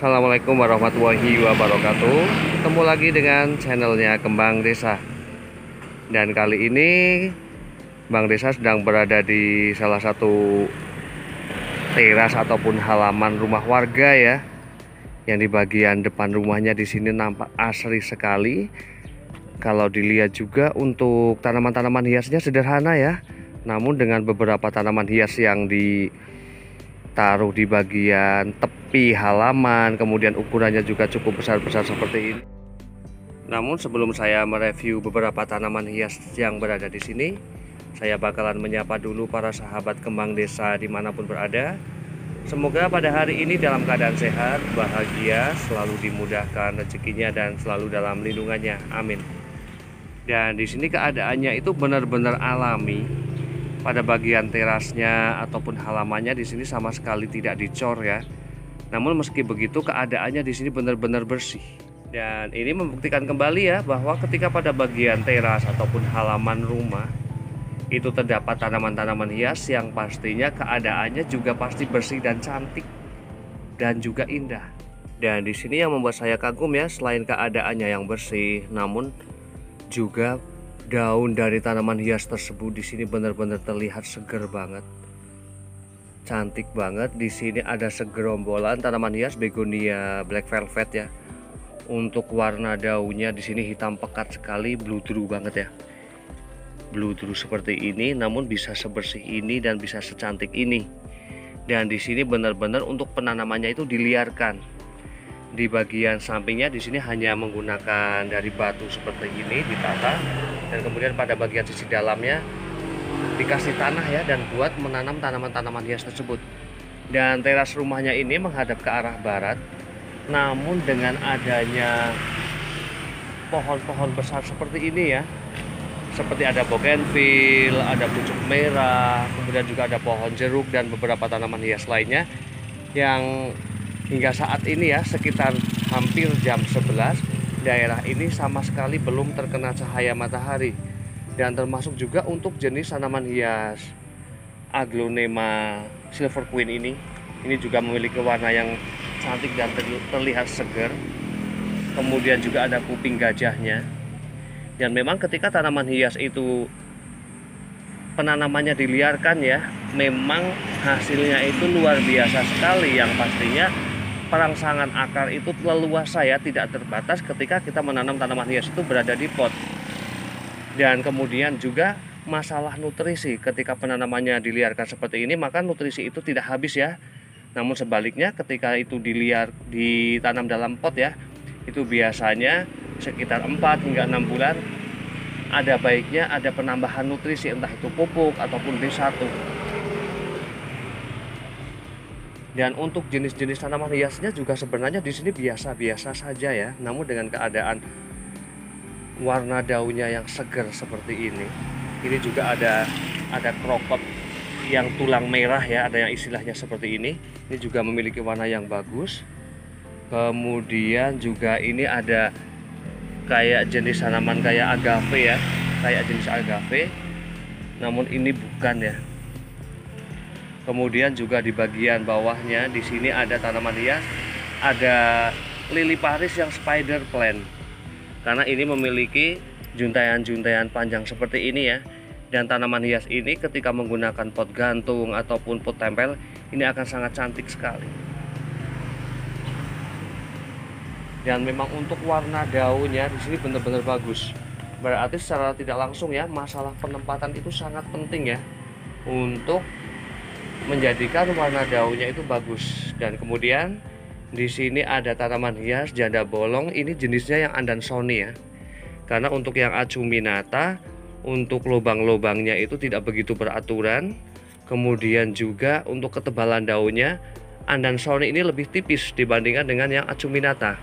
Assalamualaikum warahmatullahi wabarakatuh. Ketemu lagi dengan channelnya Kembang Desa. Dan kali ini Bang Desa sedang berada di salah satu teras ataupun halaman rumah warga ya. Yang di bagian depan rumahnya di sini nampak asri sekali. Kalau dilihat juga untuk tanaman-tanaman hiasnya sederhana ya. Namun dengan beberapa tanaman hias yang ditaruh di bagian tepi halaman, kemudian ukurannya juga cukup besar-besar seperti ini. Namun sebelum saya mereview beberapa tanaman hias yang berada di sini, saya bakalan menyapa dulu para sahabat Kembang Desa dimanapun berada. Semoga pada hari ini dalam keadaan sehat, bahagia, selalu dimudahkan rezekinya dan selalu dalam lindungannya. Amin. Dan di sini keadaannya itu benar-benar alami. Pada bagian terasnya ataupun halamannya di sini sama sekali tidak dicor ya. Namun meski begitu keadaannya di sini benar-benar bersih. Dan ini membuktikan kembali ya bahwa ketika pada bagian teras ataupun halaman rumah itu terdapat tanaman-tanaman hias yang pastinya keadaannya juga pasti bersih dan cantik dan juga indah. Dan di sini yang membuat saya kagum ya, selain keadaannya yang bersih, namun juga daun dari tanaman hias tersebut di sini benar-benar terlihat seger banget. Cantik banget. Di sini ada segerombolan tanaman hias begonia black velvet ya. Untuk warna daunnya di sini hitam pekat sekali, blue-drew banget ya. Blue-drew seperti ini namun bisa sebersih ini dan bisa secantik ini. Dan di sini benar-benar untuk penanamannya itu diliarkan. Di bagian sampingnya di sini hanya menggunakan dari batu seperti ini ditata, dan kemudian pada bagian sisi dalamnya dikasih tanah ya, dan buat menanam tanaman-tanaman hias tersebut. Dan teras rumahnya ini menghadap ke arah barat, namun dengan adanya pohon-pohon besar seperti ini ya, seperti ada bougainville, ada pucuk merah, kemudian juga ada pohon jeruk dan beberapa tanaman hias lainnya yang hingga saat ini ya sekitar hampir jam 11 daerah ini sama sekali belum terkena cahaya matahari. Dan termasuk juga untuk jenis tanaman hias Aglonema Silver Queen ini juga memiliki warna yang cantik dan terlihat segar. Kemudian juga ada kuping gajahnya. Dan memang ketika tanaman hias itu penanamannya diliarkan ya, memang hasilnya itu luar biasa sekali, yang pastinya perangsangan akar itu leluasa ya, tidak terbatas ketika kita menanam tanaman hias itu berada di pot. Dan kemudian juga masalah nutrisi, ketika penanamannya diliarkan seperti ini maka nutrisi itu tidak habis ya. Namun sebaliknya ketika itu ditanam dalam pot ya, itu biasanya sekitar 4 hingga 6 bulan ada baiknya ada penambahan nutrisi, entah itu pupuk ataupun B1. Dan untuk jenis-jenis tanaman hiasnya juga sebenarnya di sini biasa-biasa saja ya. Namun dengan keadaan warna daunnya yang segar seperti ini juga ada krokot yang tulang merah ya, ada yang istilahnya seperti ini. Ini juga memiliki warna yang bagus. Kemudian juga ini ada kayak jenis tanaman kayak agave ya, kayak jenis agave. Namun ini bukan ya. Kemudian juga di bagian bawahnya di sini ada tanaman hias, ada lili Paris yang spider plant. Karena ini memiliki juntayan-juntayan panjang seperti ini ya. Dan tanaman hias ini ketika menggunakan pot gantung ataupun pot tempel ini akan sangat cantik sekali. Dan memang untuk warna daunnya di sini benar-benar bagus. Berarti secara tidak langsung ya, masalah penempatan itu sangat penting ya untuk menjadikan warna daunnya itu bagus. Dan kemudian di sini ada tanaman hias janda bolong, ini jenisnya yang Andansoni ya. Karena untuk yang acuminata, untuk lubang-lubangnya itu tidak begitu beraturan. Kemudian juga untuk ketebalan daunnya, Andansoni ini lebih tipis dibandingkan dengan yang acuminata.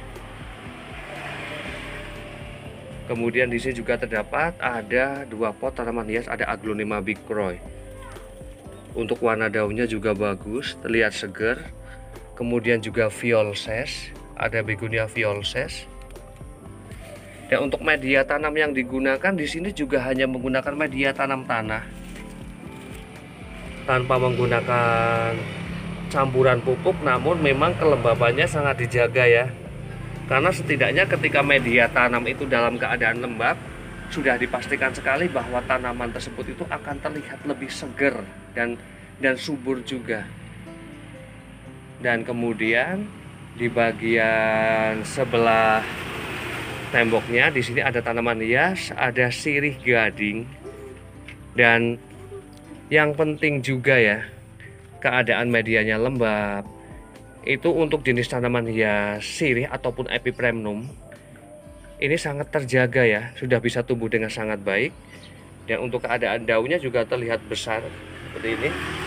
Kemudian di sini juga terdapat ada 2 pot tanaman hias, ada Aglonema Big Croy. Untuk warna daunnya juga bagus, terlihat segar. Kemudian juga Violces, ada begonia Violces. Dan untuk media tanam yang digunakan di sini juga hanya menggunakan media tanam tanah, tanpa menggunakan campuran pupuk, namun memang kelembabannya sangat dijaga ya. Karena setidaknya ketika media tanam itu dalam keadaan lembab, sudah dipastikan sekali bahwa tanaman tersebut itu akan terlihat lebih seger dan subur juga. Dan kemudian di bagian sebelah temboknya di sini ada tanaman hias, ada sirih gading, dan yang penting juga ya, keadaan medianya lembab. Itu untuk jenis tanaman hias sirih ataupun epipremnum ini sangat terjaga ya, sudah bisa tumbuh dengan sangat baik. Dan untuk keadaan daunnya juga terlihat besar seperti ini.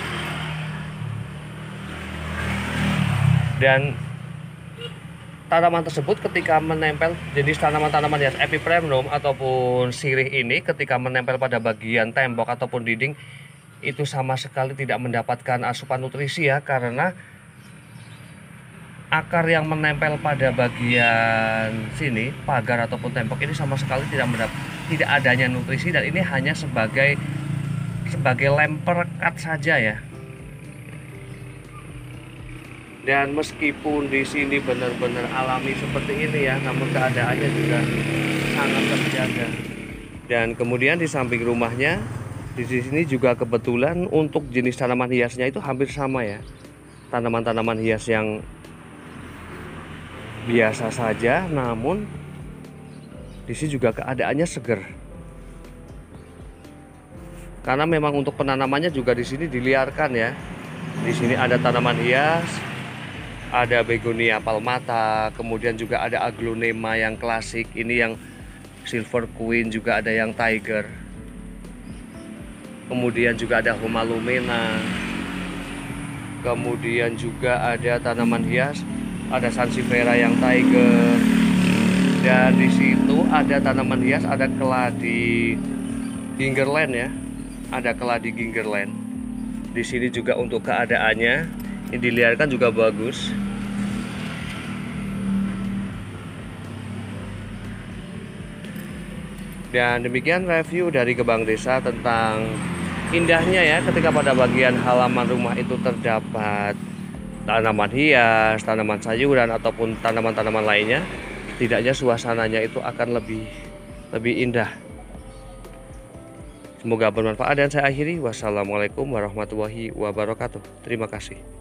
Dan tanaman tersebut ketika menempel, jenis tanaman-tanaman hias epipremnum ataupun sirih ini ketika menempel pada bagian tembok ataupun dinding itu sama sekali tidak mendapatkan asupan nutrisi ya, karena akar yang menempel pada bagian sini pagar ataupun tembok ini sama sekali tidak adanya nutrisi, dan ini hanya sebagai lem perekat saja ya. Dan meskipun di sini benar-benar alami seperti ini ya, namun keadaannya juga sangat terjaga. Dan kemudian di samping rumahnya di sini juga kebetulan untuk jenis tanaman hiasnya itu hampir sama ya, tanaman-tanaman hias yang biasa saja, namun di sini juga keadaannya seger. Karena memang untuk penanamannya juga di sini diliarkan ya. Di sini ada tanaman hias, ada begonia palmata, kemudian juga ada aglonema yang klasik, ini yang silver queen, juga ada yang tiger. Kemudian juga ada humalumena. Kemudian juga ada tanaman hias, ada sansevieria yang tiger. Dan di situ ada tanaman hias, ada keladi gingerland ya. Ada keladi gingerland. Di sini juga untuk keadaannya ini diliarkan juga bagus. Dan demikian review dari Kebang Desa tentang indahnya ya ketika pada bagian halaman rumah itu terdapat tanaman hias, tanaman sayuran ataupun tanaman-tanaman lainnya. Setidaknya suasananya itu akan lebih indah. Semoga bermanfaat, dan saya akhiri. Wassalamualaikum warahmatullahi wabarakatuh. Terima kasih.